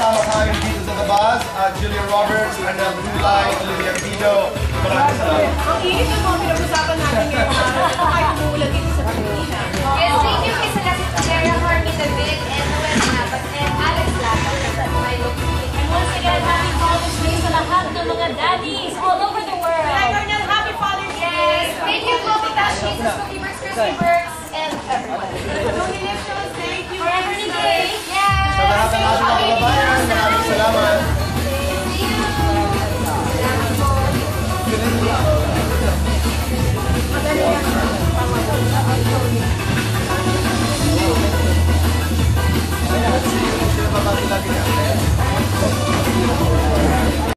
kasama kami dito sa The Buzz, Julia Roberts, Arnel Bulay, Olivia Pino. Maraming salamat. Ang init ng mga pinag-usapan natin ngayong araw. Kahit umuulan dito sa Pilipinas. Yes, thank you kay Sarah Harmy David and Noel Nabat and Alex Lata for my location. And once again, happy Father's Day sa lahat ng mga daddies all over the world. Like Arnel, happy Father's Day! Yes, thank you, Chloe Dash, Jesus, Cookie Birds, Crispy Birds.